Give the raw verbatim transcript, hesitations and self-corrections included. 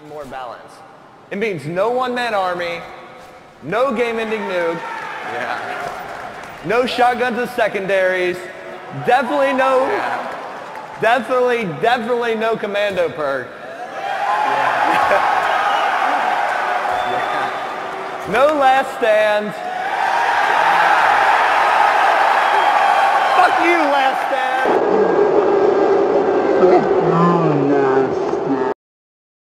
More balance. It means no one-man army, no game-ending nuke, Yeah. no shotguns as secondaries, definitely no, Yeah. definitely, definitely no commando perk. Yeah. No last stand.